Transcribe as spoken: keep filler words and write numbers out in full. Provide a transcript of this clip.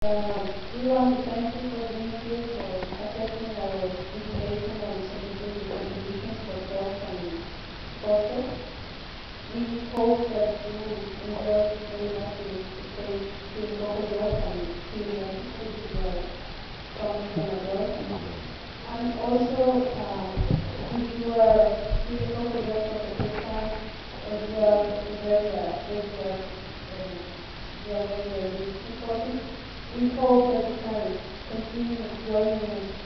Um, we want to thank you for being here, for accepting our invitation and submitting the contributions for health and culture. We hope that you enjoy very much the space to know abroad and to Mexico if you are coming from abroad. And also, um, if you are living over there for the first time, or you are very, uh, very, uh, you are very, very important. We hope that you can continue joining